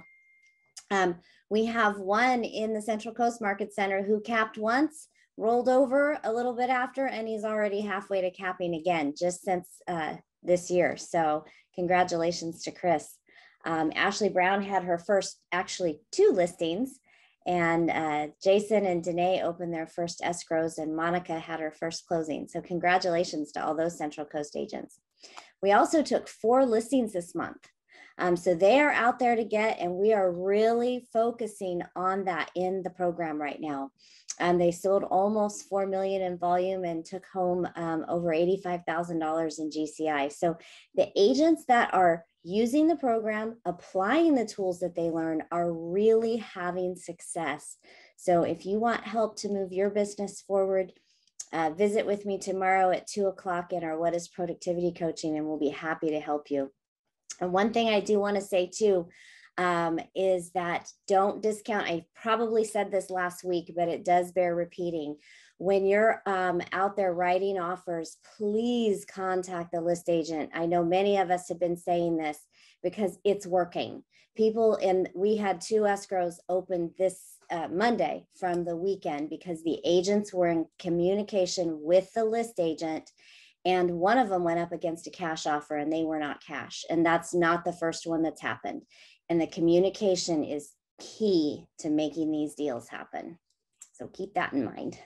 We have one in the Central Coast Market Center who capped once, rolled over a little bit after, and he's already halfway to capping again just since this year. So congratulations to Chris. Ashley Brown had her first, actually 2 listings, and Jason and Danae opened their first escrows, and Monica had her first closing. So congratulations to all those Central Coast agents. We also took 4 listings this month. So they are out there to get, and we are really focusing on that in the program right now. They sold almost $4 million in volume and took home over $85,000 in GCI. So the agents that are using the program, applying the tools that they learn, are really having success. So if you want help to move your business forward, visit with me tomorrow at 2 o'clock in our What is Productivity Coaching, and we'll be happy to help you. And one thing I do want to say too, is that don't discount. I probably said this last week, but it does bear repeating. When you're out there writing offers, please contact the list agent. I know many of us have been saying this because it's working. We had 2 escrows open this Monday from the weekend because the agents were in communication with the list agent. And one of them went up against a cash offer and they were not cash. And that's not the first one that's happened. And the communication is key to making these deals happen. So keep that in mind.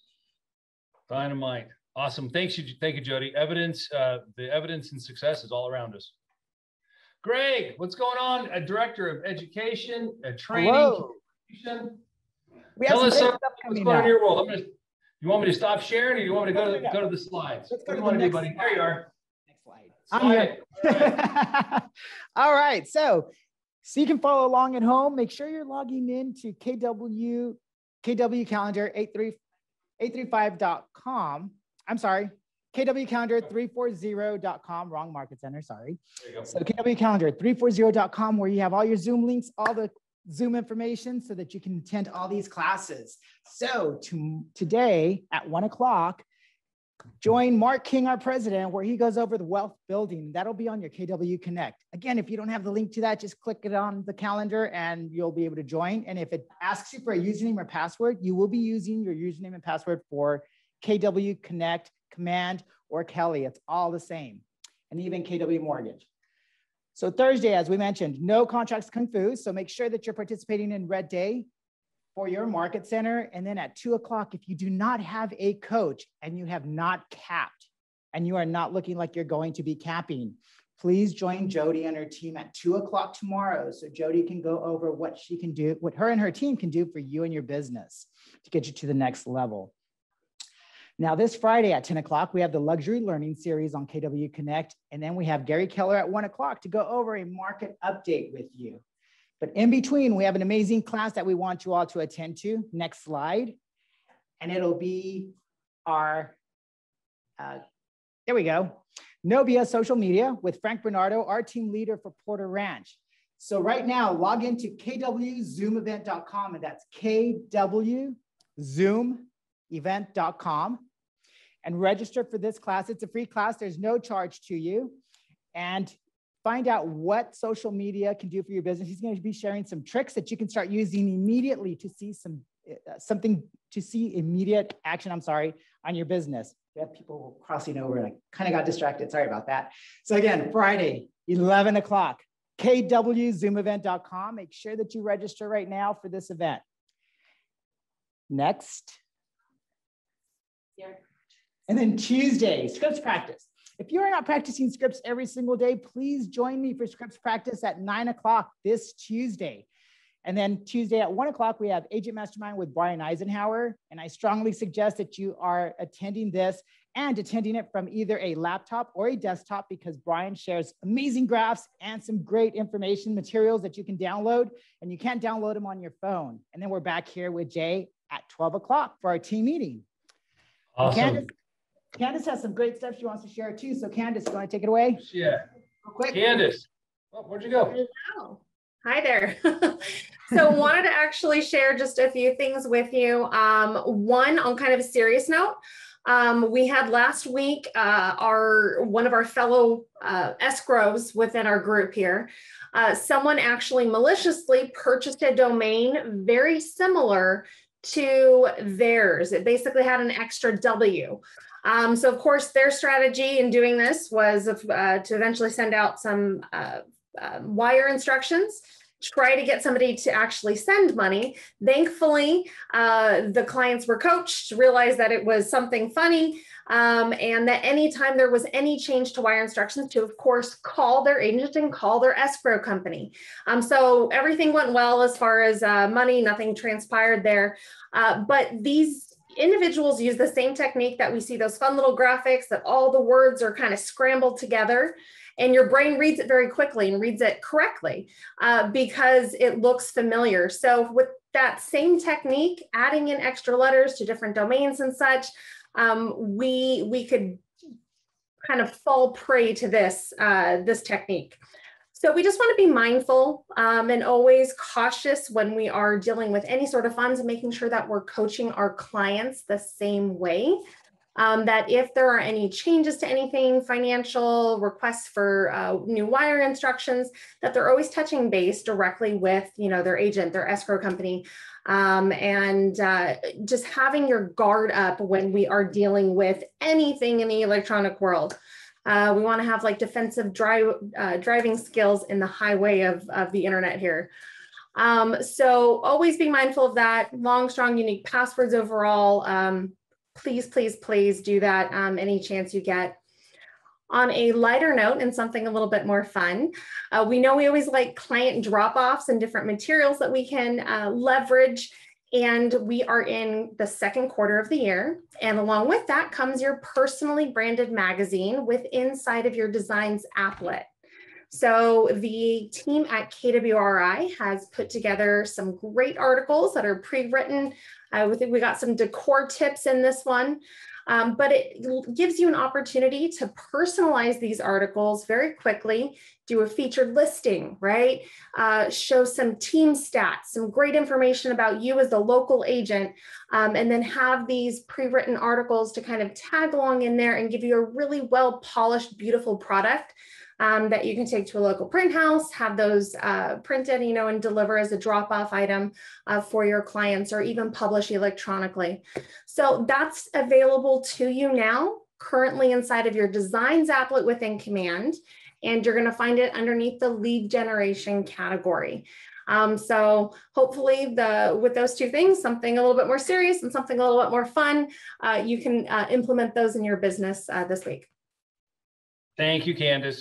Dynamite. Awesome. Thank you, Jody. The evidence and success is all around us. Greg, what's going on? A director of education, training. Hello. Tell us what's going on in your world. You want me to stop sharing, or you want me to go to the slides? Let's go to the next slide. There you are. Next slide. I'm here. All right. So you can follow along at home. Make sure you're logging in to KW Calendar 835.com. I'm sorry, KW Calendar 340.com. Wrong market center. Sorry. So KW Calendar 340.com, where you have all your Zoom links, all the Zoom information, so that you can attend all these classes. So today at 1 o'clock, join Mark King, our president, where he goes over the wealth building. That'll be on your KW Connect. Again, if you don't have the link to that, just click it on the calendar and you'll be able to join. And if it asks you for a username or password, you will be using your username and password for KW Connect, Command, or Kelly. It's all the same. And even KW Mortgage. So Thursday, as we mentioned, no contracts kung fu. So make sure that you're participating in Red Day for your market center. And then at 2 o'clock, if you do not have a coach and you have not capped, and you are not looking like you're going to be capping, please join Jody and her team at 2 o'clock tomorrow so Jody can go over what she can do, what her and her team can do for you and your business to get you to the next level. Now, this Friday at 10 o'clock, we have the Luxury Learning Series on KW Connect, and then we have Gary Keller at 1 o'clock to go over a market update with you. But in between, we have an amazing class that we want you all to attend to. Next slide. And it'll be our, there we go, No BS Social Media with Frank Bernardo, our team leader for Porter Ranch. So right now, log into kwzoomevent.com, and that's kwzoomevent.com, and register for this class. It's a free class. There's no charge to you. And find out what social media can do for your business. He's going to be sharing some tricks that you can start using immediately to see immediate action, on your business. We have people crossing over and I kind of got distracted. Sorry about that. So again, Friday, 11 o'clock, kwzoomevent.com. Make sure that you register right now for this event. Next. And then Tuesday, scripts practice. If you are not practicing scripts every single day, please join me for scripts practice at 9 o'clock this Tuesday. And then Tuesday at 1 o'clock, we have Agent Mastermind with Brian Eisenhower. And I strongly suggest that you are attending this and attending it from either a laptop or a desktop, because Brian shares amazing graphs and some great information materials that you can download, and you can't download them on your phone. And then we're back here with Jay at 12 o'clock for our team meeting. Awesome. Candace has some great stuff she wants to share too. So Candace, you want to take it away? Yeah. Real quick. Candace, oh, where'd you go? Hello. Hi there. So wanted to actually share just a few things with you. One, on kind of a serious note, we had last week one of our fellow escrows within our group here. Someone actually maliciously purchased a domain very similar to theirs. It basically had an extra W. So of course their strategy in doing this was to eventually send out some wire instructions, try to get somebody to actually send money. Thankfully, the clients were coached, realized that it was something funny, and that anytime there was any change to wire instructions, to of course call their agent and call their escrow company. So everything went well as far as money, nothing transpired there. But these individuals use the same technique that we see those fun little graphics that all the words are kind of scrambled together, and your brain reads it very quickly and reads it correctly because it looks familiar. So with that same technique, adding in extra letters to different domains and such, we could kind of fall prey to this, this technique. So we just want to be mindful and always cautious when we are dealing with any sort of funds, and making sure that we're coaching our clients the same way. That if there are any changes to anything, financial requests for new wire instructions, that they're always touching base directly with, their agent, their escrow company, and just having your guard up when we are dealing with anything in the electronic world. We want to have like defensive driving skills in the highway of the internet here. So always be mindful of that. Long, strong, unique passwords overall. Please, please, please do that any chance you get. On a lighter note and something a little bit more fun, we know we always like client drop-offs and different materials that we can leverage. And we are in the second quarter of the year. And along with that comes your personally branded magazine with inside of your designs applet. So the team at KWRI has put together some great articles that are pre-written. I think we got some decor tips in this one, but it gives you an opportunity to personalize these articles very quickly, do a featured listing, right? Show some team stats, some great information about you as the local agent, and then have these pre-written articles to kind of tag along in there and give you a really well-polished, beautiful product that you can take to a local print house, have those printed, and deliver as a drop-off item for your clients, or even publish electronically. So that's available to you now, currently inside of your designs applet within Command, and you're going to find it underneath the lead generation category. So hopefully with those two things, something a little bit more serious and something a little bit more fun, you can implement those in your business this week. Thank you, Candace.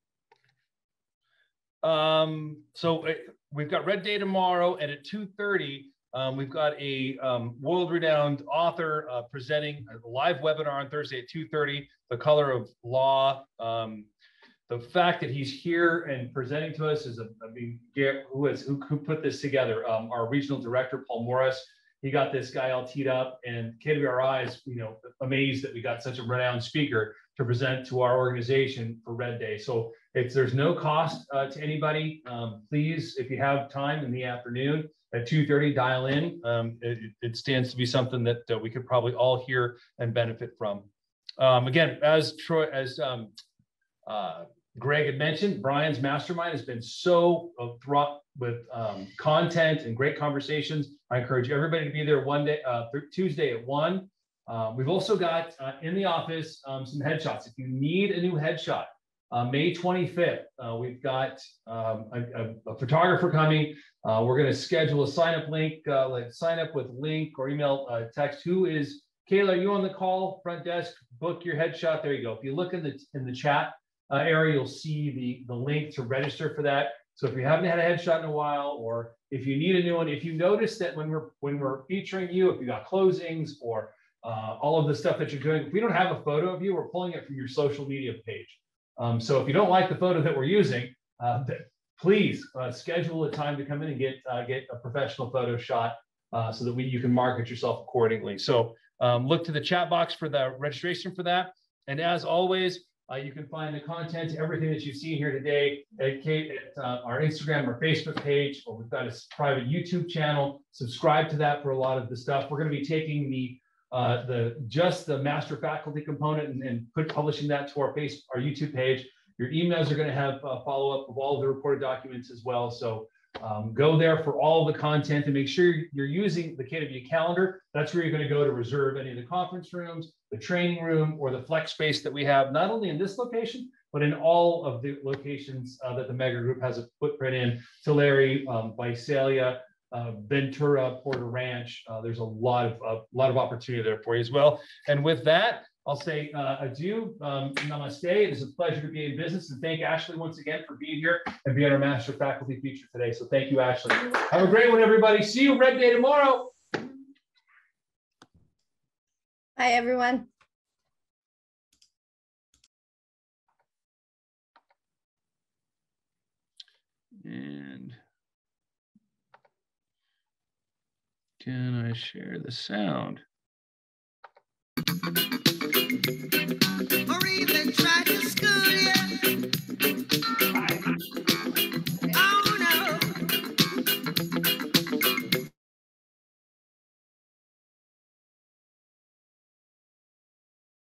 So we've got Red Day tomorrow, and at 2:30, we've got a world-renowned author presenting a live webinar on Thursday at 2:30, The Color of Law. The fact that he's here and presenting to us is, who put this together? Our regional director, Paul Morris. He got this guy all teed up, and KWRI is, amazed that we got such a renowned speaker to present to our organization for Red Day. So there's no cost to anybody. Please, if you have time in the afternoon at 2:30, dial in. It stands to be something that we could probably all hear and benefit from. Again, as Greg had mentioned, Brian's mastermind has been so fraught with content and great conversations. I encourage everybody to be there Tuesday at 1. We've also got in the office some headshots. If you need a new headshot, May 25th, we've got a photographer coming. We're going to schedule a sign-up link, sign up with link or email text. Who is Kayla? Are you on the call? Front desk, book your headshot. There you go. If you look in the chat area, you'll see the link to register for that. So if you haven't had a headshot in a while, or if you need a new one, if you notice that when we're featuring you, if you got closings or all of the stuff that you're doing, if we don't have a photo of you, we're pulling it from your social media page. So if you don't like the photo that we're using, please schedule a time to come in and get a professional photo shot so that you can market yourself accordingly. So look to the chat box for the registration for that. And as always, you can find the content, everything that you've seen here today at our Instagram or Facebook page, or we've got a private YouTube channel. Subscribe to that for a lot of the stuff. We're going to be taking just the master faculty component and publishing that to our YouTube page. Your emails are going to have follow-up of all of the reported documents as well. So go there for all of the content and make sure you're using the KW calendar. That's where you're going to go to reserve any of the conference rooms, the training room, or the flex space that we have, not only in this location, but in all of the locations that the Mega Group has a footprint in: Tulare, Visalia, Ventura, Porter Ranch. There's a lot of opportunity there for you as well. And with that, I'll say adieu, namaste. It is a pleasure to be in business, and thank Ashley once again for being here and being our master faculty feature today. So thank you, Ashley. Have a great one, everybody. See you Red Day tomorrow. Bye, everyone. And can I share the sound?